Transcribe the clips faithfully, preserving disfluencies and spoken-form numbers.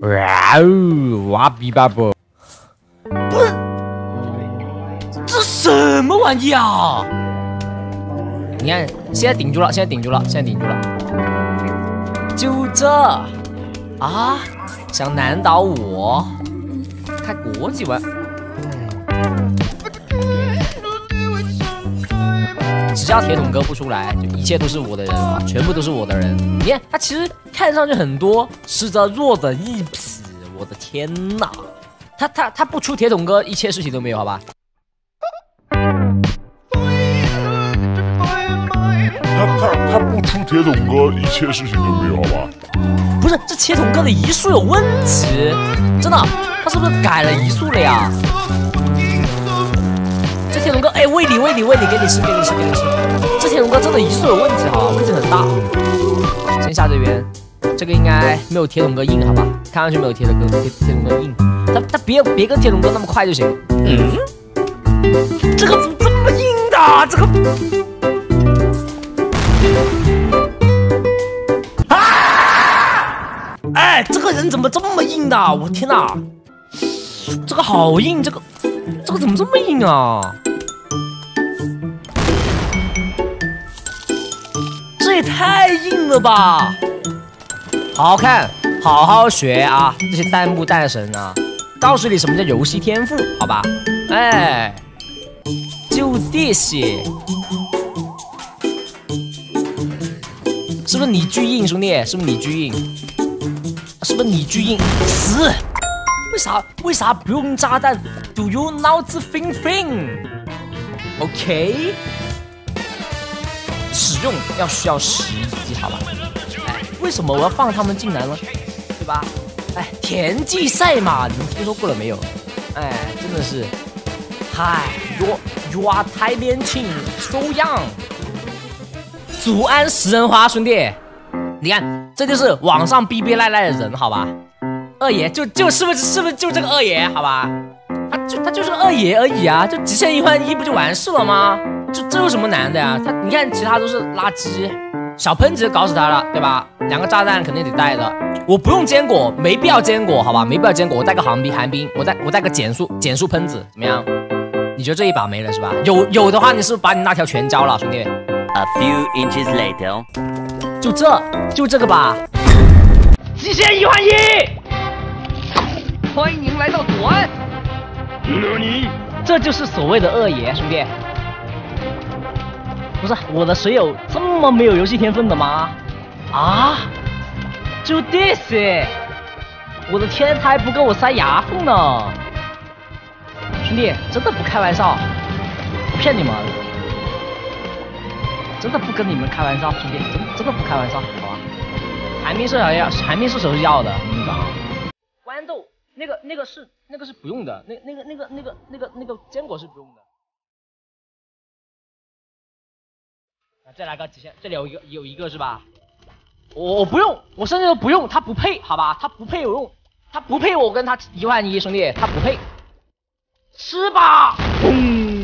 哇哦，哇比巴不，不是，这什么玩意啊？你看，现在顶住了，现在顶住了，现在顶住了，就这啊，想难倒我？开国际玩。 只要铁桶哥不出来，就一切都是我的人啊，全部都是我的人。你看他其实看上去很多，实则弱的一匹。我的天哪，他他他不出铁桶哥，一切事情都没有，好吧？ 他他他不出铁桶哥，一切事情都没有，好吧？ 不是，这铁桶哥的移速有问题，真的，他是不是改了移速了呀？ 这铁桶哥，哎，喂你喂你喂你，给你吃给你吃给你吃。这铁桶哥真的移速有问题哈，问题很大。先下这边，这个应该没有铁桶哥硬，好吧？看上去没有铁桶哥铁铁桶哥硬，他他别别跟铁桶哥那么快就行。嗯，这个怎么这么硬的？这个啊！哎，这个人怎么这么硬的？我天哪，这个好硬，这个。 这个怎么这么硬啊？这也太硬了吧！好好看，好好学啊！这些弹幕弹神啊，告诉你什么叫游戏天赋，好吧？哎，就这些，是不是你巨硬，兄弟？是不是你巨硬？是不是你巨硬？死！ 为啥？为啥不用炸弹 ？Do you know the thing thing？OK， 使用要需要时机，好吧？哎，为什么我要放他们进来呢？对吧？哎，田忌赛马，你们听说过了没有？哎，真的是，嗨 ，you you are 太年轻 ，so young。祖安食人花，兄弟，你看，这就是网上逼逼赖赖的人，好吧？ 二爷就就是不是是不是就这个二爷好吧？他就他就是个二爷而已啊，就极限一换一不就完事了吗？这这有什么难的呀？他你看其他都是垃圾，小喷子搞死他了，对吧？两个炸弹肯定得带的，我不用坚果，没必要坚果，好吧？没必要坚果，我带个寒冰寒冰，我带我带个减速减速喷子，怎么样？你觉得这一把没了是吧？有有的话，你是不是把你那条全交了，兄弟 ？A few inches later， 就这就这个吧，极限一换一。 欢迎来到左岸。你，这就是所谓的二爷，兄弟。不是我的水友这么没有游戏天分的吗？啊，就这些，我的天，他还不跟我塞牙缝呢。兄弟，真的不开玩笑，不骗你们，真的不跟你们开玩笑，兄弟，真真的不开玩笑，好吧？寒冰射手要，寒冰射手是要的，你们讲啊。豌豆。 那个那个是那个是不用的，那那个那个那个那个那个坚果是不用的。啊，再来个极限，这里有一个有一个是吧？我我不用，我甚至都不用，他不配，好吧？他不配我用，他不配我跟他一换一，兄弟，他不配。吃吧，砰！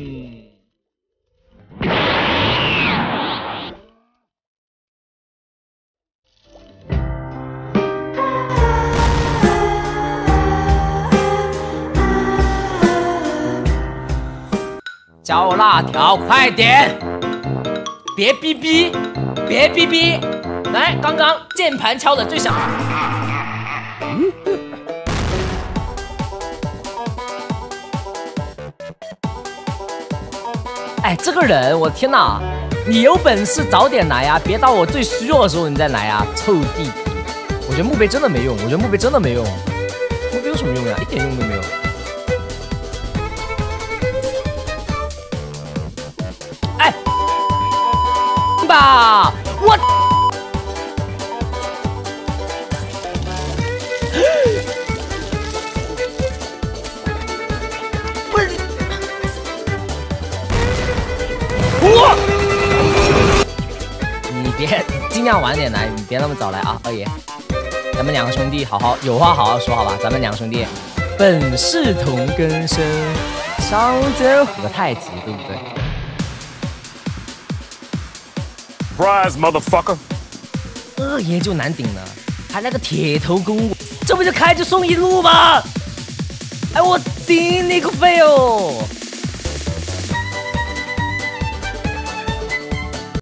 浇辣条，快点！别逼逼，别逼逼！来，刚刚键盘敲的最响。哎，这个人，我天哪！你有本事早点来呀，别到我最虚弱的时候你再来呀，臭弟弟！我觉得墓碑真的没用，我觉得墓碑真的没用，墓碑有什么用呀？一点用都没有。 吧，我不是我，你别尽量晚点来，你别那么早来啊，二爷，咱们两个兄弟好好有话好好说，好吧？咱们两个兄弟本是同根生，相煎何太急，对不对？ Surprise, motherfucker！ 二爷就难顶了，还来个铁头功。 这不就开着送一路吗？哎，我顶你个肺哦！